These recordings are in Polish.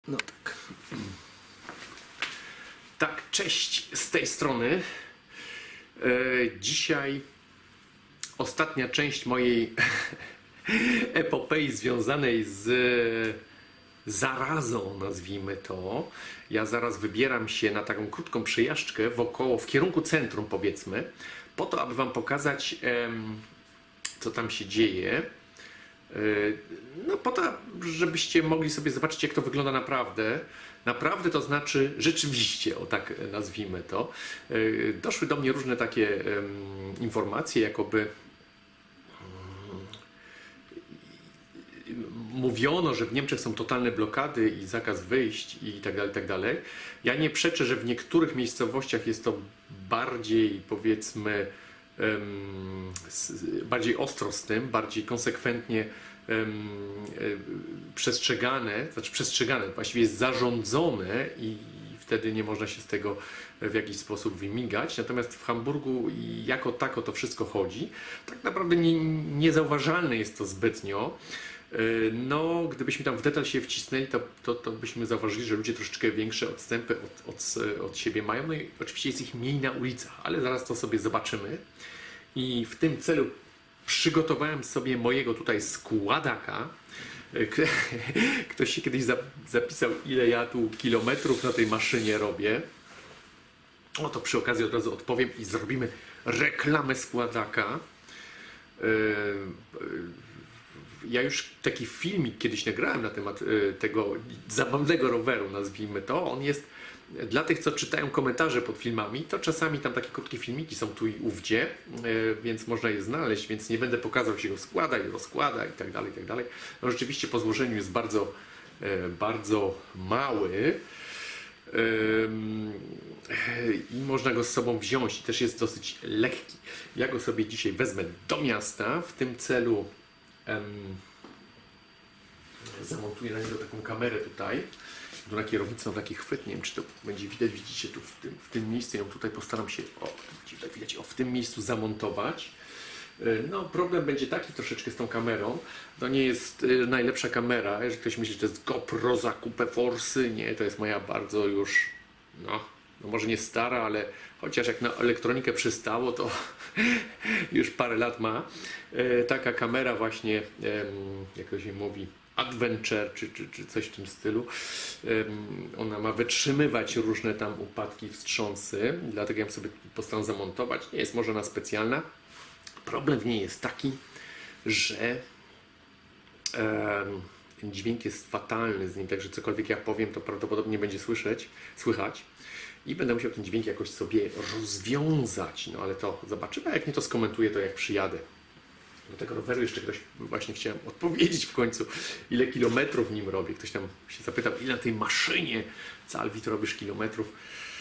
No tak. Tak, cześć z tej strony. Dzisiaj ostatnia część mojej epopei związanej z zarazą, nazwijmy to. Ja zaraz wybieram się na taką krótką przejażdżkę w kierunku centrum, powiedzmy, po to, aby Wam pokazać, co tam się dzieje. No po to, żebyście mogli sobie zobaczyć, jak to wygląda naprawdę. Naprawdę to znaczy rzeczywiście, o tak nazwijmy to. Doszły do mnie różne takie informacje, jakoby mówiono, że w Niemczech są totalne blokady i zakaz wyjść i tak dalej, tak dalej. Ja nie przeczę, że w niektórych miejscowościach jest to bardziej, powiedzmy, bardziej ostro z tym, bardziej konsekwentnie przestrzegane, właściwie jest zarządzone i wtedy nie można się z tego w jakiś sposób wymigać. Natomiast w Hamburgu jako tako to wszystko chodzi. Tak naprawdę niezauważalne jest to zbytnio. No, gdybyśmy tam w detal się wcisnęli, to byśmy zauważyli, że ludzie troszeczkę większe odstępy od siebie mają. No i oczywiście jest ich mniej na ulicach, ale zaraz to sobie zobaczymy. I w tym celu przygotowałem sobie mojego tutaj składaka. Ktoś się kiedyś zapisał, ile ja tu kilometrów na tej maszynie robię. O, to przy okazji od razu odpowiem i zrobimy reklamę składaka. Ja już taki filmik kiedyś nagrałem na temat tego zabawnego roweru, nazwijmy to. On jest dla tych, co czytają komentarze pod filmami, to czasami tam takie krótkie filmiki są tu i ówdzie, więc można je znaleźć, więc nie będę pokazał, jak się go składa i rozkłada i tak dalej, i tak dalej. No rzeczywiście po złożeniu jest bardzo, bardzo mały i można go z sobą wziąć i też jest dosyć lekki. Ja go sobie dzisiaj wezmę do miasta, w tym celu zamontuję na niego taką kamerę tutaj. Tu na kierownicy mam taki chwyt, nie wiem, czy to będzie widać, widzicie tu w tym miejscu, ją tutaj postaram się, tutaj widać, w tym miejscu zamontować. No problem będzie taki troszeczkę z tą kamerą, to nie jest najlepsza kamera, jeżeli ktoś myśli, że to jest GoPro za kupę forsy, nie, to jest moja bardzo już, no może nie stara, ale chociaż jak na elektronikę przystało, to już parę lat ma. Taka kamera właśnie, jak to się mówi, Adventure czy coś w tym stylu. Ona ma wytrzymywać różne tam upadki, wstrząsy, dlatego ja ją sobie postaram zamontować. Nie jest może ona specjalna. Problem w niej jest taki, że ten dźwięk jest fatalny z nim, także cokolwiek ja powiem, to prawdopodobnie będzie słychać. I będę musiał ten dźwięk jakoś sobie rozwiązać. No ale to zobaczymy, a jak nie, to skomentuję to, jak przyjadę. Do tego roweru jeszcze ktoś, właśnie chciałem odpowiedzieć w końcu, ile kilometrów nim robię. Ktoś tam się zapytał, ile na tej maszynie, Calvi, to robisz kilometrów.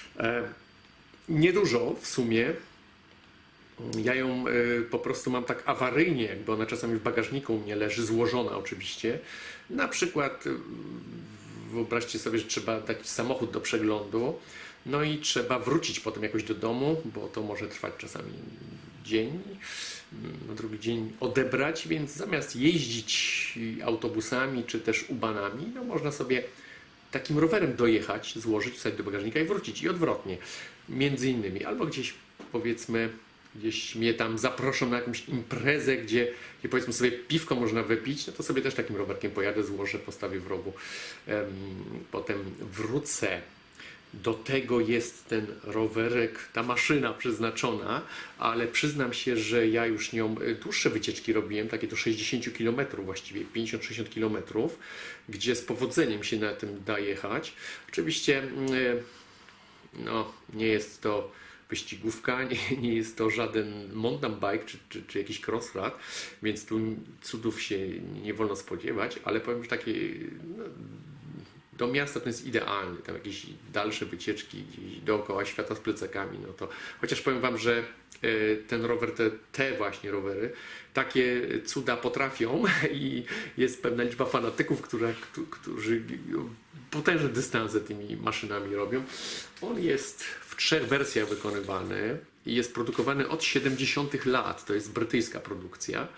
Niedużo w sumie. Ja ją po prostu mam tak awaryjnie, jakby ona czasami w bagażniku u mnie leży, złożona oczywiście. Na przykład wyobraźcie sobie, że trzeba dać samochód do przeglądu, no i trzeba wrócić potem jakoś do domu, bo to może trwać czasami dzień, na drugi dzień odebrać, więc zamiast jeździć autobusami czy też ubanami, no można sobie takim rowerem dojechać, złożyć, wsadzić do bagażnika i wrócić i odwrotnie, między innymi, albo gdzieś powiedzmy, gdzieś mnie tam zaproszą na jakąś imprezę, gdzie powiedzmy sobie piwko można wypić, no to sobie też takim rowerkiem pojadę, złożę, postawię w rogu, potem wrócę. Do tego jest ten rowerek, ta maszyna przeznaczona, ale przyznam się, że ja już nią dłuższe wycieczki robiłem, takie do 60 km właściwie, 50-60 km, gdzie z powodzeniem się na tym da jechać. Oczywiście no, nie jest to wyścigówka, nie jest to żaden mountain bike czy jakiś crossrad, więc tu cudów się nie wolno spodziewać, ale powiem, że takie no, do miasta to jest idealny, tam jakieś dalsze wycieczki gdzieś dookoła świata z plecakami, no to chociaż powiem Wam, że ten rower, te właśnie rowery, takie cuda potrafią i jest pewna liczba fanatyków, którzy potężne dystanse tymi maszynami robią. On jest w 3 wersjach wykonywany i jest produkowany od 70 lat, to jest brytyjska produkcja.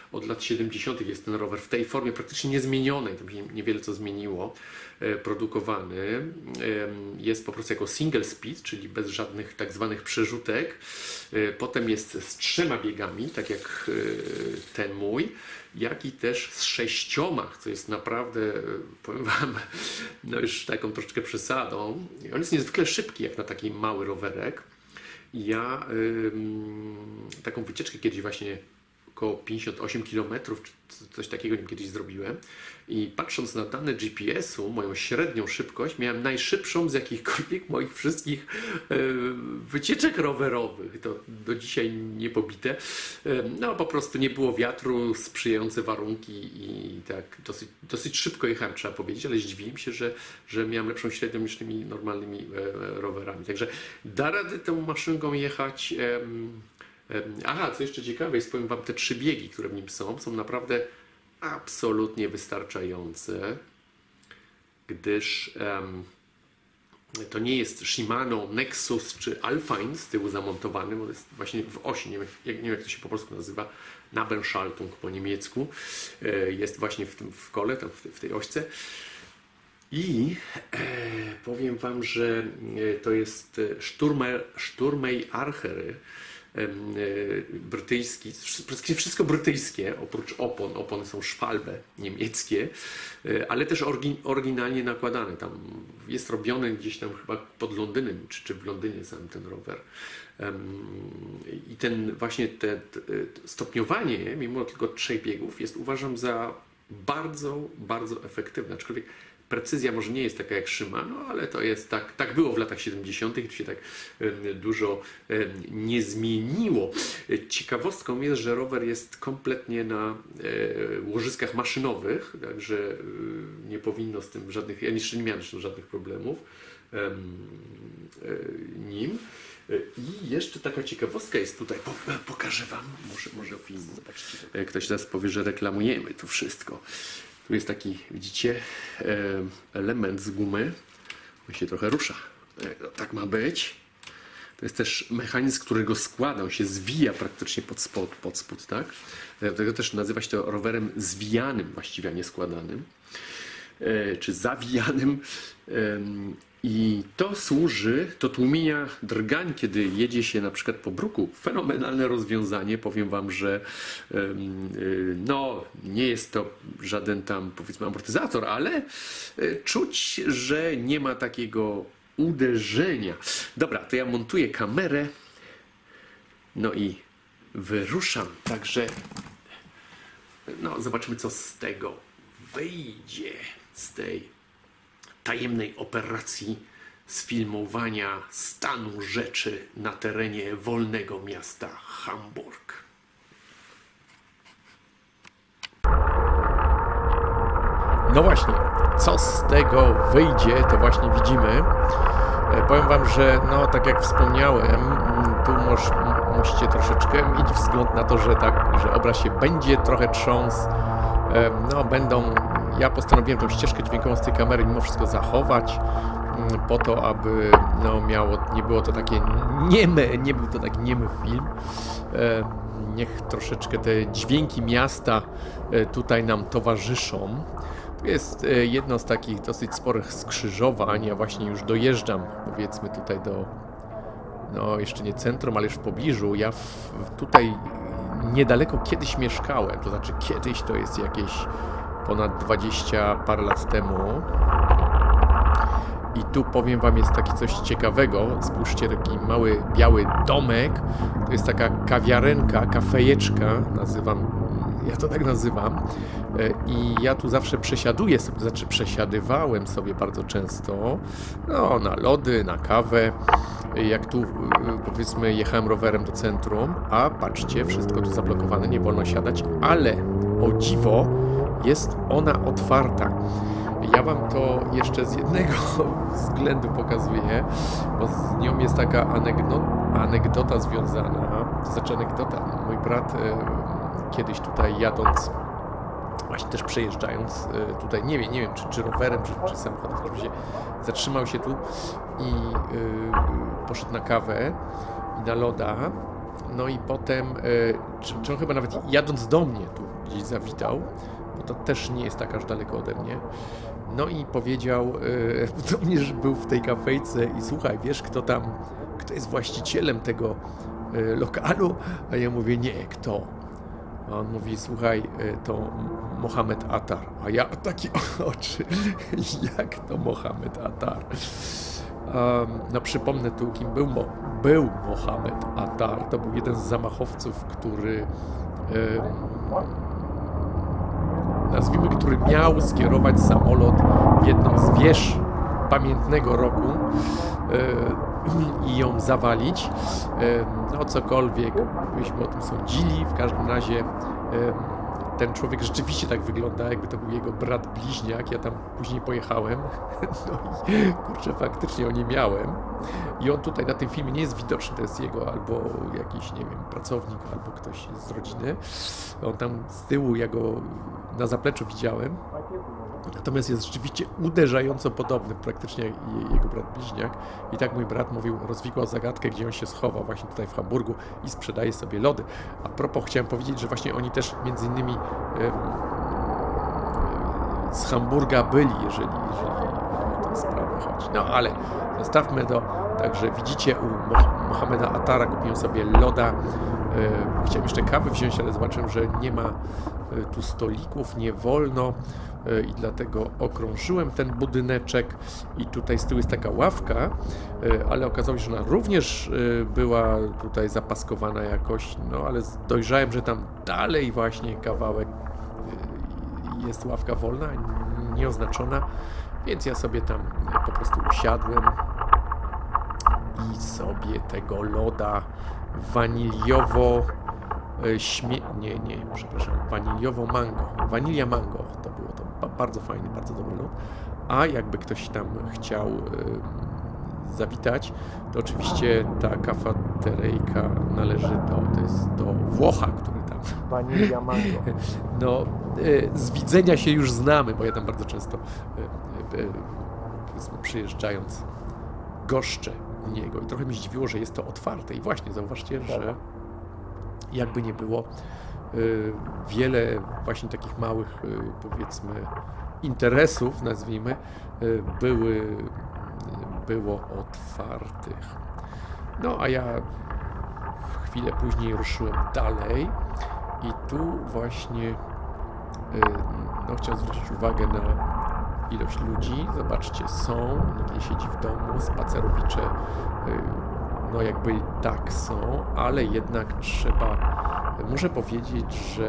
od lat 70. jest ten rower w tej formie praktycznie niezmienionej, tam się niewiele co zmieniło, produkowany. Jest po prostu jako single speed, czyli bez żadnych tak zwanych przerzutek. Potem jest z 3 biegami, tak jak ten mój, jak i też z 6, co jest naprawdę, powiem Wam, no już taką troszeczkę przesadą. On jest niezwykle szybki, jak na taki mały rowerek. Ja taką wycieczkę kiedyś właśnie około 58 km, czy coś takiego kiedyś zrobiłem i patrząc na dane GPS-u, moją średnią szybkość, miałem najszybszą z jakichkolwiek moich wszystkich wycieczek rowerowych. To do dzisiaj niepobite. No po prostu nie było wiatru, sprzyjające warunki i tak dosyć szybko jechałem, trzeba powiedzieć, ale zdziwiłem się, że miałem lepszą średnią niż tymi normalnymi rowerami. Także da radę tą maszynką jechać. Aha, co jeszcze ciekawe jest, powiem Wam, te 3 biegi, które w nim są naprawdę absolutnie wystarczające, gdyż to nie jest Shimano, Nexus czy Alpine z tyłu zamontowany, bo jest właśnie w osi, nie wiem jak to się po polsku nazywa, Nabenschaltung po niemiecku, jest właśnie w kole, tam w tej ośce. I powiem Wam, że to jest Sturmey Archery, brytyjski, wszystko brytyjskie, oprócz opon. Opony są Schwalbe niemieckie, ale też oryginalnie nakładane. Tam jest robiony gdzieś tam chyba pod Londynem, czy w Londynie sam ten rower. I ten właśnie te stopniowanie, mimo tylko 3 biegów, jest uważam za bardzo, bardzo efektywne. Aczkolwiek precyzja może nie jest taka jak Shimano, ale to jest tak było w latach 70. Tu się tak dużo nie zmieniło. Ciekawostką jest, że rower jest kompletnie na łożyskach maszynowych, także nie powinno z tym żadnych, ja jeszcze nie miałem zresztą żadnych problemów nim. I jeszcze taka ciekawostka jest tutaj, pokażę Wam, może film. Zobaczcie. Ktoś teraz powie, że reklamujemy to wszystko. Tu jest taki, widzicie, element z gumy. On się trochę rusza. Tak ma być. To jest też mechanizm, który go składa. On się zwija praktycznie pod spód, tak? Dlatego też nazywa się to rowerem zwijanym, właściwie, a nie składanym. Czy zawijanym. I to służy do tłumienia drgań, kiedy jedzie się na przykład po bruku. Fenomenalne rozwiązanie. Powiem Wam, że no, nie jest to żaden tam, powiedzmy, amortyzator, ale czuć, że nie ma takiego uderzenia. Dobra, to ja montuję kamerę. No i wyruszam. Także no, zobaczymy, co z tego wyjdzie, z tej tajemnej operacji sfilmowania stanu rzeczy na terenie wolnego miasta Hamburg. No właśnie, co z tego wyjdzie, to właśnie widzimy. Powiem Wam, że no tak jak wspomniałem, tu musicie troszeczkę mieć wzgląd na to, że obraz się będzie trochę trząsł. No ja postanowiłem tą ścieżkę dźwiękową z tej kamery mimo wszystko zachować, po to, aby no, nie było to takie nie był to taki niemy film. Niech troszeczkę te dźwięki miasta tutaj nam towarzyszą. To jest jedno z takich dosyć sporych skrzyżowań. Ja właśnie już dojeżdżam, powiedzmy, tutaj do, no jeszcze nie centrum, ale już w pobliżu. Ja tutaj niedaleko kiedyś mieszkałem, to znaczy kiedyś, to jest jakieś ponad 20 parę lat temu. I tu powiem Wam, jest taki coś ciekawego. Spójrzcie, taki mały biały domek. To jest taka kawiarenka, kafejeczka, ja to tak nazywam. I ja tu zawsze przesiaduję sobie, znaczy przesiadywałem sobie bardzo często, no, na lody, na kawę. Jak tu, powiedzmy, jechałem rowerem do centrum, a patrzcie, wszystko tu zablokowane, nie wolno siadać, ale o dziwo jest ona otwarta. Ja Wam to jeszcze z jednego względu pokazuję, bo z nią jest taka anegdota związana, to znaczy anegdota. Mój brat kiedyś tutaj jadąc, właśnie też przejeżdżając tutaj, nie wiem czy rowerem, czy samochodem, w każdym razie zatrzymał się tu i poszedł na kawę i na loda. No i potem, czy on chyba nawet jadąc do mnie tu gdzieś zawitał, bo to też nie jest tak aż daleko ode mnie. No i powiedział do mnie, że był w tej kafejce i słuchaj, wiesz kto jest właścicielem tego lokalu? A ja mówię, nie, kto? A on mówi, słuchaj, to Mohamed Atar. A ja takie oczy, jak to Mohamed Atar? No przypomnę tu, kim był Mohamed Atar. To był jeden z zamachowców, który nazwijmy, który miał skierować samolot w jedną z wież pamiętnego roku i ją zawalić. No cokolwiek byśmy o tym sądzili, w każdym razie ten człowiek rzeczywiście tak wygląda, jakby to był jego brat bliźniak. Ja tam później pojechałem, no i kurczę, faktycznie o nie miałem. I on tutaj na tym filmie nie jest widoczny, to jest jego albo jakiś, nie wiem, pracownik, albo ktoś z rodziny. On tam z tyłu, ja go na zapleczu widziałem. Natomiast jest rzeczywiście uderzająco podobny, praktycznie jak jego brat bliźniak. I tak mój brat mówił, rozwikłał zagadkę, gdzie on się schował, właśnie tutaj w Hamburgu i sprzedaje sobie lody. A propos, chciałem powiedzieć, że właśnie oni też między innymi z Hamburga byli, jeżeli o tę sprawę chodzi. No ale zostawmy to. Także widzicie, u Mohameda Atara kupiłem sobie loda. Chciałem jeszcze kawy wziąć, ale zobaczyłem, że nie ma tu stolików, nie wolno i dlatego okrążyłem ten budyneczek i tutaj z tyłu jest taka ławka, ale okazało się, że ona również była tutaj zapaskowana jakoś, no ale dojrzałem, że tam dalej właśnie kawałek jest ławka wolna, nieoznaczona, więc ja sobie tam po prostu usiadłem i sobie tego loda waniliowo waniliowo mango. Wanilia mango to było to bardzo fajny, bardzo dobry lód. A jakby ktoś tam chciał zawitać, to oczywiście ta kafateryjka należy do Włocha, który tam... Wanilia mango. No, z widzenia się już znamy, bo ja tam bardzo często przyjeżdżając goszczę u niego i trochę mnie zdziwiło, że jest to otwarte i właśnie zauważcie, że jakby nie było, wiele właśnie takich małych, powiedzmy, interesów, nazwijmy, było otwartych. No a ja chwilę później ruszyłem dalej i tu właśnie no, chciałem zwrócić uwagę na ilość ludzi. Zobaczcie, nikt nie siedzi w domu, spacerowicze no jakby tak są, ale jednak muszę powiedzieć, że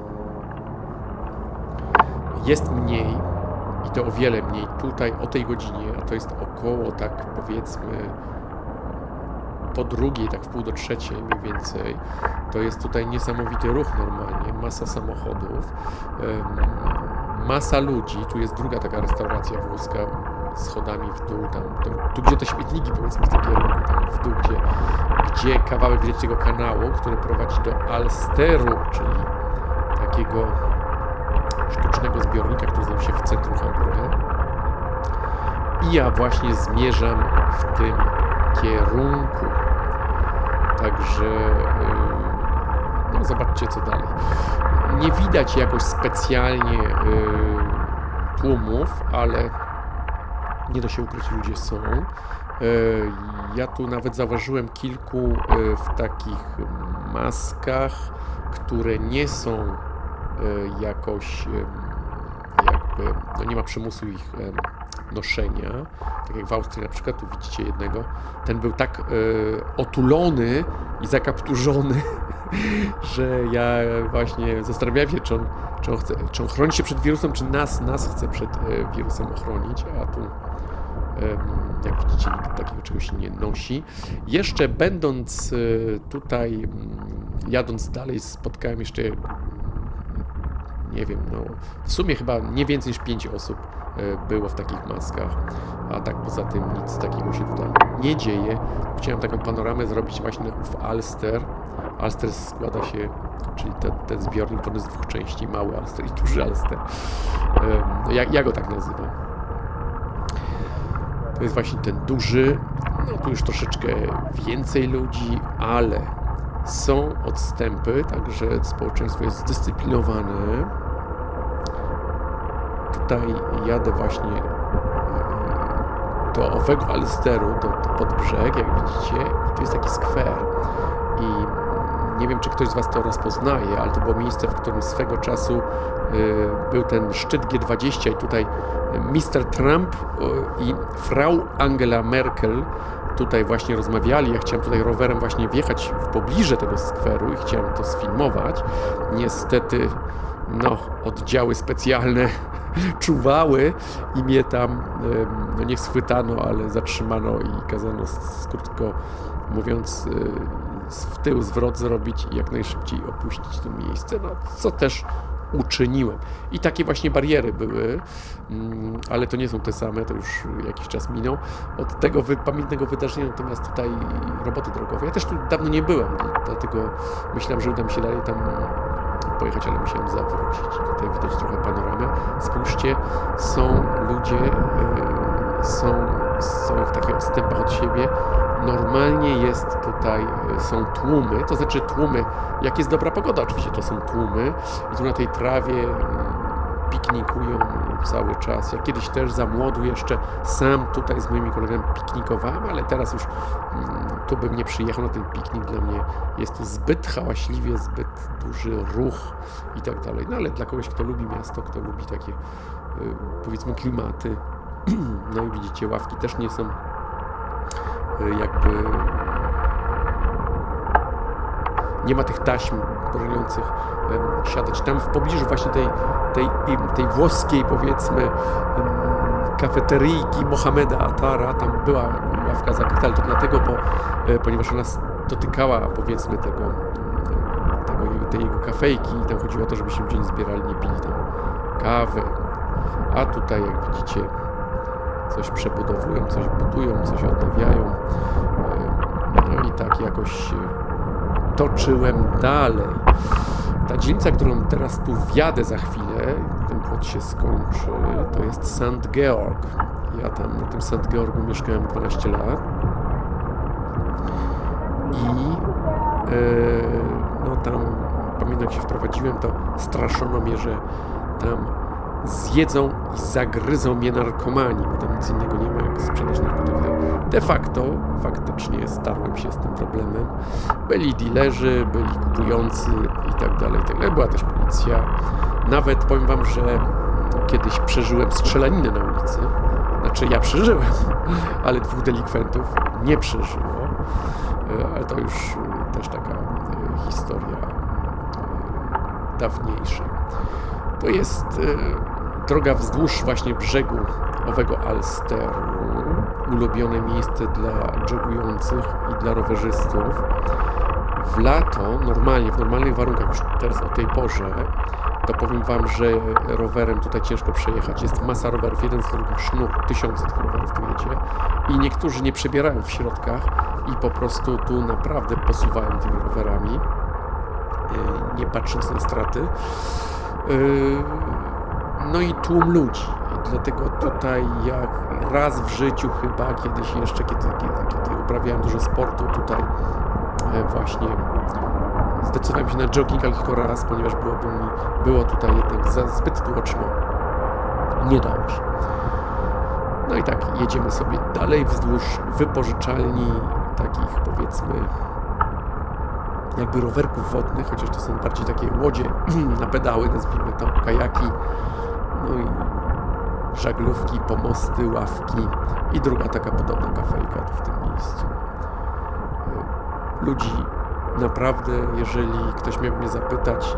jest mniej i to o wiele mniej tutaj o tej godzinie, a to jest około tak powiedzmy po drugiej, tak w pół do trzeciej mniej więcej. To jest tutaj niesamowity ruch normalnie, masa samochodów, masa ludzi. Tu jest druga taka restauracja włoska, schodami w dół, tu gdzie te śmietniki powiedzmy w tym kierunku, tam w dół, gdzie kawałek widać tego kanału, który prowadzi do Alsteru, czyli takiego sztucznego zbiornika, który znajduje się w centrum Hamburga. I ja właśnie zmierzam w tym kierunku. Także no zobaczcie co dalej. Nie widać jakoś specjalnie tłumów, ale nie da się ukryć, ludzie są. Ja tu nawet zauważyłem kilku w takich maskach, które nie są jakoś jakby, no nie ma przymusu ich noszenia, tak jak w Austrii na przykład, tu widzicie jednego, ten był tak otulony i zakapturzony, że ja właśnie zastanawiałem się, czy on chroni się przed wirusem, czy nas chce przed wirusem ochronić, a tu jak widzicie nikt takiego czegoś nie nosi. Jeszcze będąc tutaj, jadąc dalej, spotkałem jeszcze, nie wiem, no w sumie chyba nie więcej niż 5 osób było w takich maskach, a tak poza tym nic takiego się tutaj nie dzieje. Chciałem taką panoramę zrobić właśnie w Alster. Alster składa się, czyli ten zbiornik to jest z 2 części, mały Alster i duży Alster. Ja go tak nazywam. To jest właśnie ten duży, no tu już troszeczkę więcej ludzi, ale Są odstępy, także społeczeństwo jest zdyscyplinowane. Tutaj jadę właśnie do owego Alsteru, pod brzeg, jak widzicie, i to jest taki skwer. I nie wiem, czy ktoś z Was to rozpoznaje, ale to było miejsce, w którym swego czasu był ten szczyt G20 i tutaj Mr. Trump i Frau Angela Merkel tutaj właśnie rozmawiali. Ja chciałem tutaj rowerem właśnie wjechać w pobliże tego skweru i chciałem to sfilmować. Niestety, no, oddziały specjalne czuwały i mnie tam, no nie schwytano, ale zatrzymano i kazano, krótko mówiąc, w tył zwrot zrobić i jak najszybciej opuścić to miejsce, no, co też uczyniłem. I takie właśnie bariery były, ale to nie są te same, to już jakiś czas minął od tego pamiętnego wydarzenia, natomiast tutaj roboty drogowe. Ja też tu dawno nie byłem, dlatego myślałem, że uda mi się dalej tam pojechać, ale musiałem zawrócić. Tutaj widać trochę panoramę. Spójrzcie, są ludzie, są w takich odstępach od siebie. Normalnie jest tutaj, są tłumy, to znaczy tłumy, jak jest dobra pogoda, oczywiście to są tłumy i tu na tej trawie piknikują cały czas. Ja kiedyś też za młodu jeszcze sam tutaj z moimi kolegami piknikowałem, ale teraz już tu bym nie przyjechał na ten piknik. Dla mnie jest tu zbyt hałaśliwie, zbyt duży ruch i tak dalej. No ale dla kogoś, kto lubi miasto, kto lubi takie powiedzmy klimaty, no i widzicie, ławki też nie są jakby, nie ma tych taśm broniących siadać. Tam w pobliżu właśnie tej włoskiej, powiedzmy, kafeteryjki Mohameda Atara, tam była ławka zakryta, ale to dlatego, ponieważ ona dotykała, powiedzmy, tej jego kafejki i tam chodziło o to, żeby się ludzie nie zbierali, nie pili tam kawy. A tutaj, jak widzicie, coś przebudowują, coś budują, coś odnawiają. No i tak jakoś toczyłem dalej. Ta dzielnica, którą teraz tu wjadę za chwilę, ten płot się skończy, to jest St. Georg. Ja tam na tym St. Georgu mieszkałem 12 lat. I no tam, pamiętam jak się wprowadziłem, to straszono mnie, że tam zjedzą i zagryzą mnie narkomani, bo tam nic innego nie ma jak sprzedaż narkotyków. De facto, faktycznie starłem się z tym problemem. Byli dealerzy, byli kupujący i tak dalej. Była też policja. Nawet powiem Wam, że kiedyś przeżyłem strzelaninę na ulicy. Znaczy ja przeżyłem, ale 2 delikwentów nie przeżyło. Ale to już też taka historia dawniejsza. To jest droga wzdłuż właśnie brzegu owego Alsteru, ulubione miejsce dla joggujących i dla rowerzystów. W lato, normalnie, w normalnych warunkach, już teraz o tej porze, to powiem Wam, że rowerem tutaj ciężko przejechać. Jest masa rowerów, jeden z drugim sznur, tysiące tych rowerów tu jedzie i niektórzy nie przebierają w środkach i po prostu tu naprawdę posuwają tymi rowerami, nie patrząc na straty. No i tłum ludzi. I dlatego tutaj jak raz w życiu chyba, kiedyś jeszcze, kiedy uprawiałem dużo sportu, tutaj właśnie zdecydowałem się na jogging, ale tylko raz, ponieważ było tutaj jednak zbyt tłoczno. Nie dało się. No i tak, jedziemy sobie dalej wzdłuż wypożyczalni takich, powiedzmy, jakby rowerków wodnych, chociaż to są bardziej takie łodzie na pedały, nazwijmy to, kajaki, no i żaglówki, pomosty, ławki i druga taka podobna kafejka tu w tym miejscu. Ludzi naprawdę, jeżeli ktoś miał mnie zapytać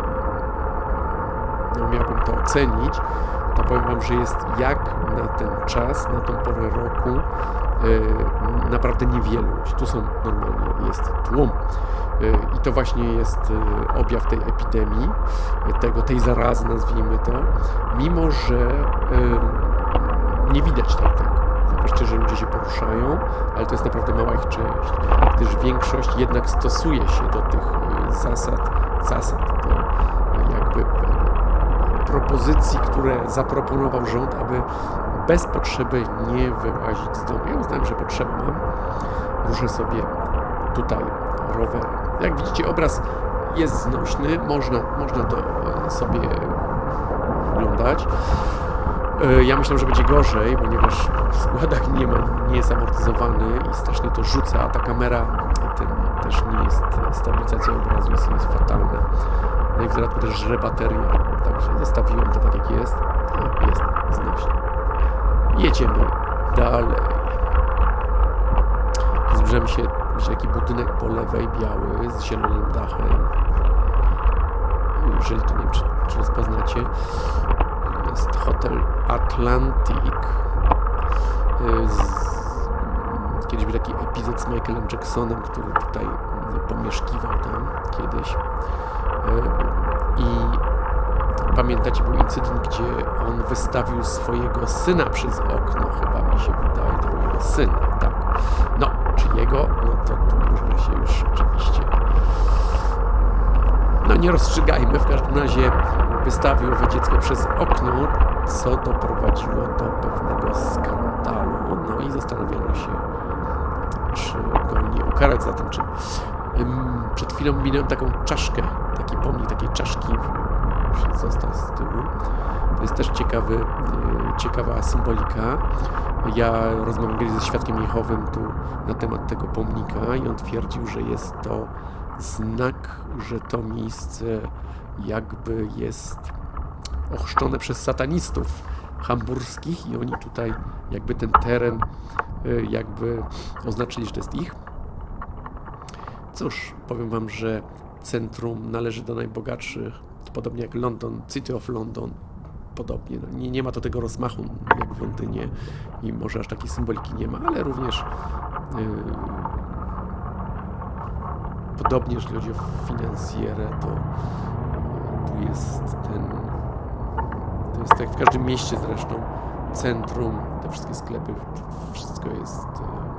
i no, miałbym to ocenić, to powiem Wam, że jest jak na ten czas, na tą porę roku naprawdę niewielu ludzi. Tu są normalnie, jest tłum. I to właśnie jest objaw tej epidemii, tej zarazy, nazwijmy to, mimo że nie widać tego. Zobaczcie, że ludzie się poruszają, ale to jest naprawdę mała ich część, gdyż większość jednak stosuje się do tych zasad, do jakby propozycji, które zaproponował rząd, aby bez potrzeby nie wyłazić z domu. Ja uznałem, że potrzebę mam. Ruszę sobie tutaj rowerem. Jak widzicie, obraz jest znośny, można to sobie oglądać. Ja myślę, że będzie gorzej, ponieważ w składach nie jest amortyzowany i strasznie to rzuca, a ta kamera też nie jest, stabilizacja obrazu jest fatalna. No i w dodatku też żre baterię, także zostawiłem to tak jak jest. Jest znośny. Jedziemy dalej. Zbliżamy się, widzicie taki budynek po lewej, biały, z zielonym dachem. Jeżeli to nie wiem, czy rozpoznacie. Jest hotel Atlantic. Kiedyś był taki epizod z Michaelem Jacksonem, który tutaj pomieszkiwał tam kiedyś. I pamiętacie, był incydent, gdzie on wystawił swojego syna przez okno, chyba mi się wydaje, to był jego syn, tak. No, czy jego? No to tu można się już oczywiście... No nie rozstrzygajmy, w każdym razie wystawił owe dziecko przez okno, co doprowadziło do pewnego skandalu. No i zastanawiano się, czy go nie ukarać za ten czyn. Przed chwilą minąłem taką czaszkę, taki pomnik takiej czaszki, został z tyłu. To jest też ciekawa symbolika. Ja rozmawiam kiedyś ze świadkiem Jehowym tu na temat tego pomnika i on twierdził, że jest to znak, że to miejsce jakby jest ochrzczone przez satanistów hamburskich i oni tutaj jakby ten teren jakby oznaczyli, że to jest ich. Cóż, powiem wam, że centrum należy do najbogatszych, podobnie jak London, City of London, podobnie. No, nie ma to tego rozmachu jak w Londynie i może aż takiej symboliki nie ma, ale również podobnie, jeżeli chodzi o finansjerę, to tu jest to jest tak w każdym mieście zresztą, centrum, te wszystkie sklepy, wszystko jest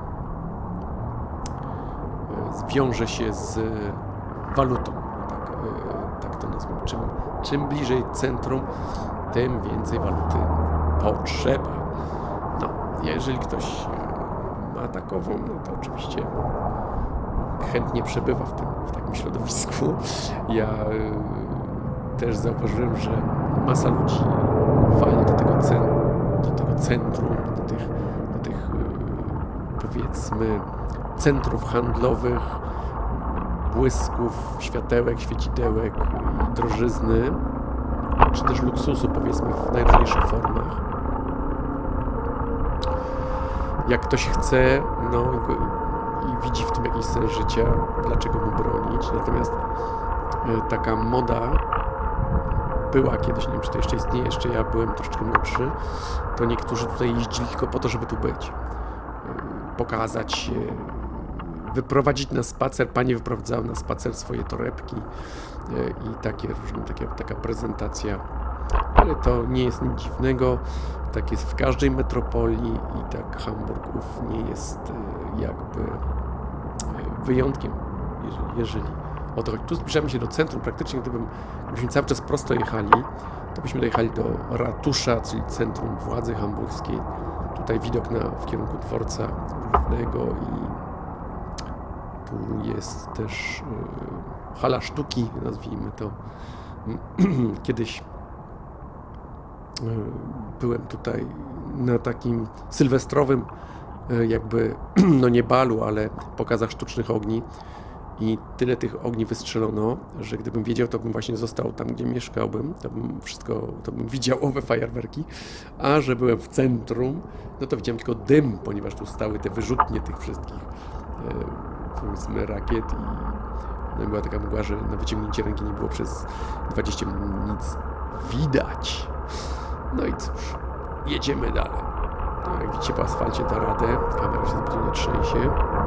wiąże się z walutą, tak to nazwijmy. Czym bliżej centrum, tym więcej waluty potrzeba. No, jeżeli ktoś ma takową, no to oczywiście chętnie przebywa w takim środowisku. Ja też zauważyłem, że masa ludzi wali do tego centrum, do tych powiedzmy centrów handlowych, błysków, światełek, świecidełek i drożyzny, czy też luksusu, powiedzmy, w najróżniejszych formach. Jak ktoś chce, no i widzi w tym jakiś sens życia, dlaczego mu bronić. Natomiast taka moda była kiedyś, nie wiem, czy to jeszcze istnieje, jeszcze ja byłem troszeczkę młodszy, to niektórzy tutaj jeździli tylko po to, żeby tu być. Pokazać się, wyprowadzić na spacer. Panie wyprowadzały na spacer swoje torebki i takie różne, taka prezentacja. Ale to nie jest nic dziwnego. Tak jest w każdej metropolii i tak Hamburgów nie jest jakby wyjątkiem, jeżeli o to chodzi. Tu zbliżamy się do centrum. Praktycznie gdybyśmy cały czas prosto jechali, to byśmy dojechali do ratusza, czyli centrum władzy hamburskiej. Tutaj widok w kierunku dworca głównego i tu jest też hala sztuki, nazwijmy to. Kiedyś byłem tutaj na takim sylwestrowym jakby, no nie balu, ale pokazach sztucznych ogni i tyle tych ogni wystrzelono, że gdybym wiedział, to bym właśnie został tam, gdzie mieszkałbym, to bym widział owe fajerwerki, a że byłem w centrum, no to widziałem tylko dym, ponieważ tu stały te wyrzutnie tych wszystkich powiedzmy rakiet i no i była taka mgła, że na wyciągnięcie ręki nie było przez 20 minut nic widać. No i cóż, jedziemy dalej. No, jak widzicie, po asfalcie da radę, kamera się zbytnio nie trzęsie.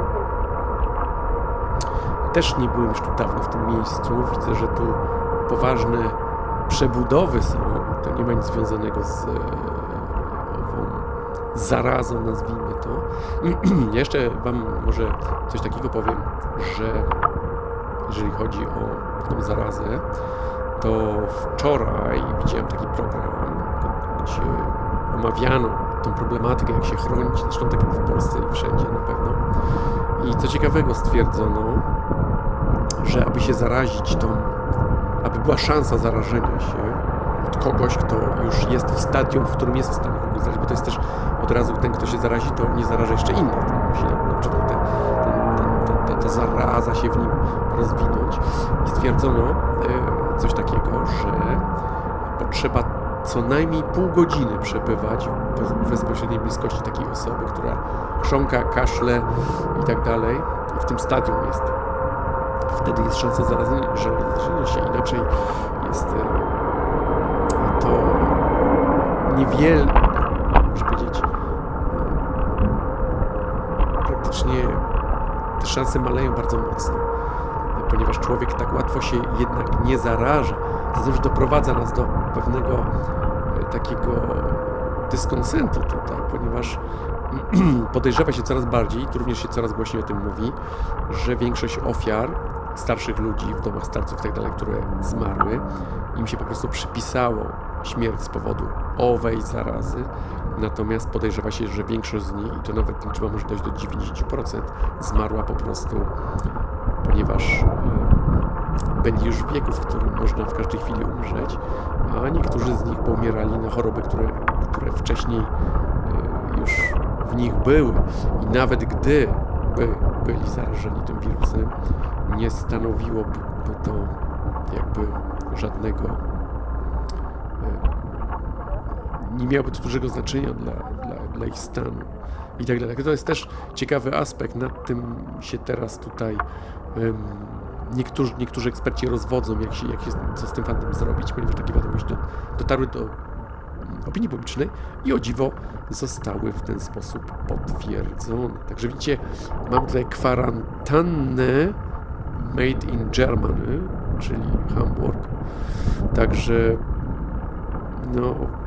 Też nie byłem już tu dawno w tym miejscu. Widzę, że tu poważne przebudowy są. To nie ma nic związanego z ową zarazą, nazwijmy to. Ja jeszcze wam może coś takiego powiem, że jeżeli chodzi o tą zarazę, to wczoraj widziałem taki program, gdzie omawiano tą problematykę, jak się chronić, zresztą tak jak w Polsce i wszędzie na pewno. I co ciekawego stwierdzono, że aby się zarazić aby była szansa zarażenia się od kogoś, kto już jest w stadium, w którym jest w stanie kogoś zarazić, bo to jest też od razu ten, kto się zarazi, to nie zaraża jeszcze innych. To musi na przykład ta zaraza się w nim rozwinąć. I stwierdzono coś takiego, że potrzeba co najmniej pół godziny przebywać w bezpośredniej bliskości takiej osoby, która chrząka, kaszle i tak dalej. I w tym stadium jest. Wtedy jest szansa zarażenia się, inaczej jest to niewiele, można powiedzieć, praktycznie te szanse maleją bardzo mocno, ponieważ człowiek tak łatwo się jednak nie zaraża. To zawsze doprowadza nas do pewnego takiego dyskonsentu tutaj, ponieważ podejrzewa się coraz bardziej, tu również się coraz głośniej o tym mówi, że większość ofiar starszych ludzi w domach starców i tak dalej, które zmarły, im się po prostu przypisało śmierć z powodu owej zarazy, natomiast podejrzewa się, że większość z nich, i to nawet liczba może dojść do 90%, zmarła po prostu, ponieważ byli już w wieku, w którym można w każdej chwili umrzeć, a niektórzy z nich poumierali na choroby, które wcześniej już w nich były i nawet gdy byli zarażeni tym wirusem, nie stanowiłoby to jakby żadnego, nie miałoby to dużego znaczenia dla ich stanu i tak dalej. To jest też ciekawy aspekt, nad tym się teraz tutaj niektórzy eksperci rozwodzą, co z tym fantem zrobić, ponieważ takie wiadomości dotarły do opinii publicznej i o dziwo zostały w ten sposób potwierdzone. Także widzicie, mam tutaj kwarantannę made in Germany, czyli Hamburg. Także no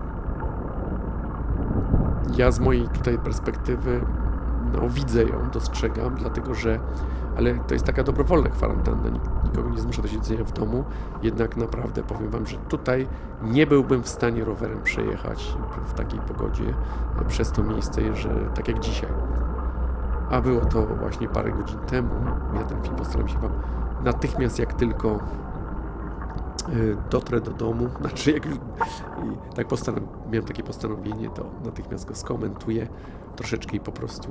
ja z mojej tutaj perspektywy widzę ją, dostrzegam, dlatego że ale to jest taka dobrowolna kwarantanna, nikogo nie zmusza do siedzenia w domu, jednak naprawdę powiem wam, że tutaj nie byłbym w stanie rowerem przejechać w takiej pogodzie przez to miejsce, że tak jak dzisiaj. A było to właśnie parę godzin temu. Ja ten film postaram się wam natychmiast, jak tylko dotrę do domu, znaczy jak tak miałem takie postanowienie, to natychmiast go skomentuję troszeczkę i po prostu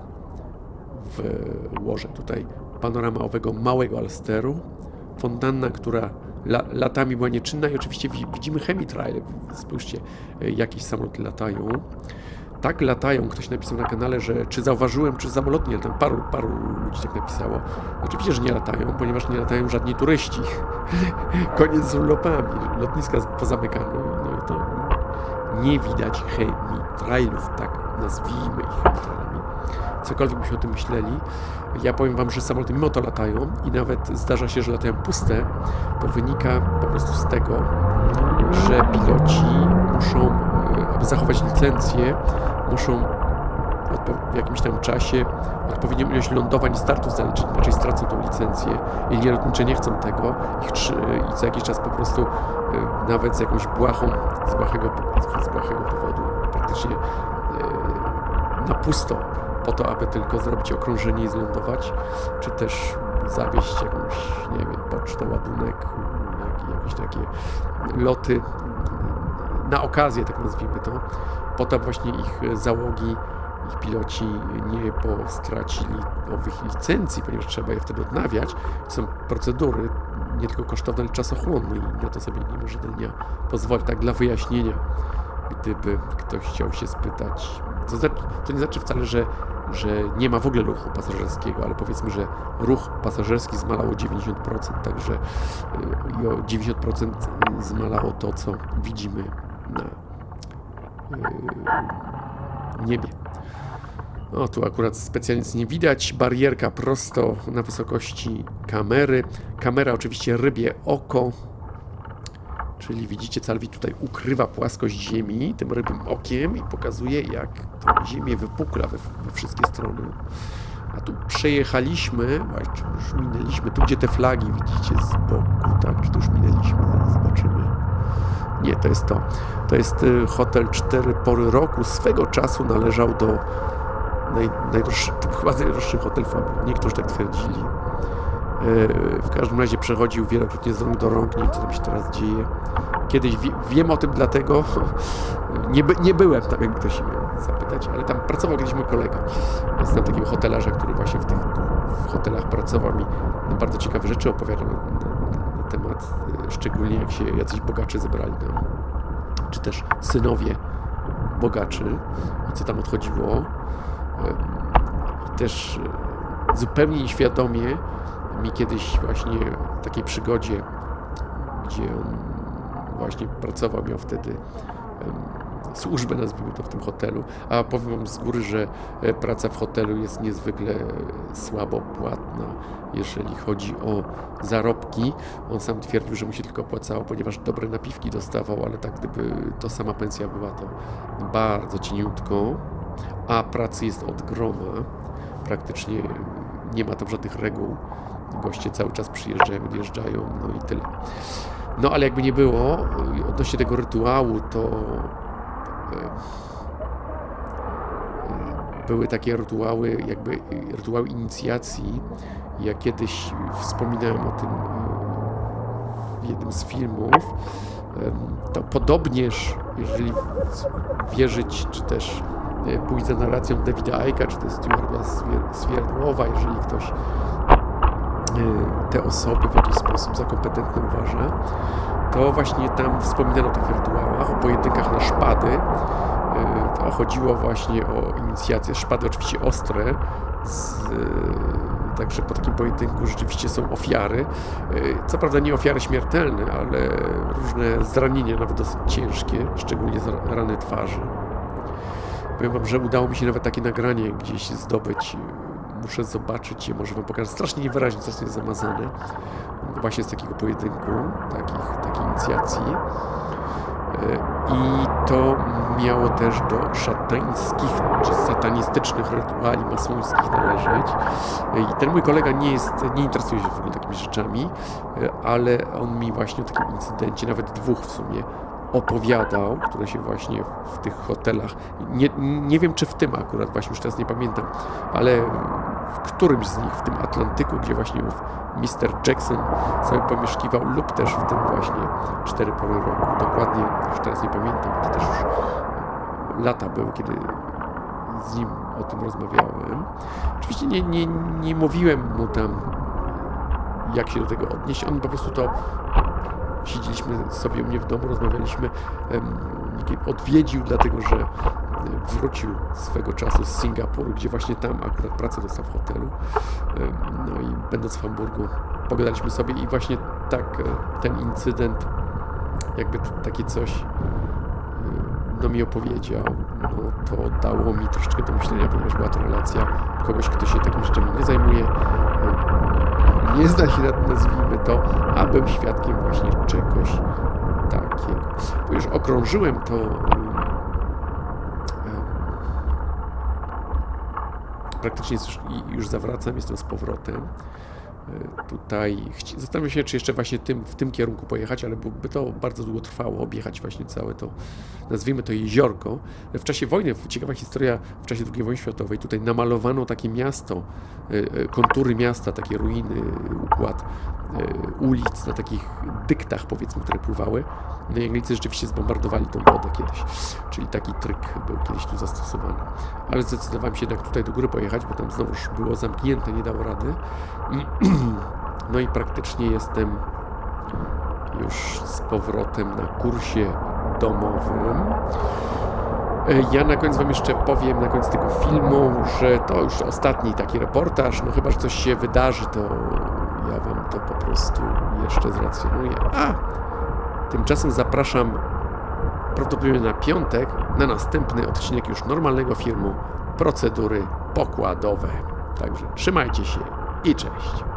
włożę tutaj panorama owego małego Alsteru, fontanna, która latami była nieczynna i oczywiście widzimy chemitraile. Spójrzcie, jakieś samoloty latają. Tak latają, ktoś napisał na kanale, że czy zauważyłem, czy samolot nie latają. Paru ludzi tak napisało. Oczywiście, że nie latają, ponieważ nie latają żadni turyści. Koniec z urlopami, lotniska pozamykano. No i to nie widać chemitrailów, tak nazwijmy ich chemitrailami. Cokolwiek byśmy o tym myśleli. Ja powiem wam, że samoloty mimo to latają i nawet zdarza się, że latają puste. To wynika po prostu z tego, że piloci muszą, aby zachować licencję, muszą w jakimś tam czasie odpowiednią ilość lądowań i startów zaliczyć, inaczej stracą tą licencję. Linie lotnicze nie chcą tego i co jakiś czas po prostu nawet z jakąś z błahego powodu praktycznie na pusto, po to, aby tylko zrobić okrążenie i zlądować, czy też zawieźć jakąś, nie wiem, pocztę, ładunek, jakieś takie loty na okazję, tak nazwijmy to, po to właśnie ich załogi, ich piloci nie stracili owych licencji, ponieważ trzeba je wtedy odnawiać. To są procedury nie tylko kosztowne, ale czasochłonne i na to sobie nie może dnia pozwolić. Tak dla wyjaśnienia, gdyby ktoś chciał się spytać, to nie znaczy wcale, że nie ma w ogóle ruchu pasażerskiego, ale powiedzmy, że ruch pasażerski zmalało 90%, także i o 90% zmalało to, co widzimy na niebie. O, tu akurat specjalnie nic nie widać. Barierka prosto na wysokości kamery. Kamera oczywiście rybie oko, czyli widzicie, Calvi tutaj ukrywa płaskość ziemi tym rybim okiem i pokazuje, jak tą ziemię wypukla we wszystkie strony. A tu przejechaliśmy, właśnie już minęliśmy, tu gdzie te flagi widzicie z boku, tak, czy to już minęliśmy, zaraz zobaczymy. Nie, to jest to. To jest hotel 4 pory roku. Swego czasu należał do chyba najdroższy hotel w Hamburgu. Niektórzy tak twierdzili. W każdym razie przechodził wielokrotnie z rąk do rąk, nie wiem, co tam się teraz dzieje. Kiedyś wiem o tym dlatego, nie byłem tam, jakby ktoś się miał zapytać, ale tam pracował kiedyś mój kolega. Znam takiego hotelarza, który właśnie w hotelach pracował i bardzo ciekawe rzeczy opowiadał na temat, szczególnie jak się jacyś bogacze zebrali tam, czy też synowie bogaczy i co tam odchodziło. I też zupełnie nieświadomie mi kiedyś właśnie w takiej przygodzie, gdzie on właśnie pracował, miał wtedy służbę, nazwijmy to, w tym hotelu, a powiem wam z góry, że praca w hotelu jest niezwykle słabo płatna, jeżeli chodzi o zarobki. On sam twierdził, że mu się tylko opłacało, ponieważ dobre napiwki dostawał, ale tak gdyby to sama pensja była, to bardzo cieniutko, a pracy jest od groma. Praktycznie nie ma tam żadnych reguł. Goście cały czas przyjeżdżają, odjeżdżają, no i tyle. No ale jakby nie było, odnośnie tego rytuału, to były takie rytuały, jakby rytuały inicjacji. Ja kiedyś wspominałem o tym w jednym z filmów. To podobnież, jeżeli wierzyć, czy też pójść za narracją Davida Icke'a, czy też Stewarda Swierdłowa, jeżeli ktoś te osoby w jakiś sposób za kompetentne uważa, to właśnie tam wspominano o tych rytuałach, o pojedynkach na szpady. To chodziło właśnie o inicjację. Szpady oczywiście ostre, także po takim pojedynku rzeczywiście są ofiary. Co prawda nie ofiary śmiertelne, ale różne zranienia, nawet dosyć ciężkie, szczególnie rany twarzy. Powiem wam, że udało mi się nawet takie nagranie gdzieś zdobyć. Muszę zobaczyć je, może wam pokażę. Strasznie niewyraźnie, coś jest zamazane. Właśnie z takiego pojedynku, takiej inicjacji. I to miało też do szatańskich czy satanistycznych rytuali masońskich należeć. I ten mój kolega nie interesuje się w ogóle takimi rzeczami, ale on mi właśnie o takim incydencie, nawet dwóch w sumie, opowiadał, które się właśnie w tych hotelach, nie wiem czy w tym akurat, właśnie już teraz nie pamiętam, ale w którymś z nich, w tym Atlantyku, gdzie właśnie Mr. Jackson sobie pomieszkiwał, lub też w tym właśnie 4 pory roku, dokładnie już teraz nie pamiętam, to też już lata były, kiedy z nim o tym rozmawiałem. Oczywiście nie mówiłem mu tam, jak się do tego odnieść, on po prostu to siedzieliśmy sobie u mnie w domu, rozmawialiśmy, odwiedził, dlatego że wrócił swego czasu z Singapuru, gdzie właśnie tam akurat pracę dostał w hotelu. No i będąc w Hamburgu, pogadaliśmy sobie i właśnie tak ten incydent, jakby takie coś no mi opowiedział, no to dało mi troszeczkę do myślenia, ponieważ była to relacja kogoś, kto się takimi rzeczami nie zajmuje, nie zna się na, nazwijmy to, a był świadkiem właśnie czegoś takiego. Bo już okrążyłem to praktycznie już zawracam, jestem z powrotem. Tutaj zastanawiam się, czy jeszcze właśnie w tym kierunku pojechać, ale by to bardzo długo trwało, objechać właśnie całe to, nazwijmy to jeziorko. W czasie wojny, ciekawa historia, w czasie II wojny światowej, tutaj namalowano takie miasto, kontury miasta, takie ruiny, układ ulic na takich dyktach, powiedzmy, które pływały. No i Anglicy rzeczywiście zbombardowali tą wodę kiedyś, czyli taki tryk był kiedyś tu zastosowany. Ale zdecydowałem się jednak tutaj do góry pojechać, bo tam znowuż było zamknięte, nie dało rady. No i praktycznie jestem już z powrotem na kursie domowym. Ja na koniec wam jeszcze powiem, na koniec tego filmu, że to już ostatni taki reportaż, no chyba, że coś się wydarzy, to ja wam to po prostu jeszcze zrelacjonuję. A tymczasem zapraszam prawdopodobnie na piątek, na następny odcinek już normalnego filmu Procedury pokładowe. Także trzymajcie się i cześć.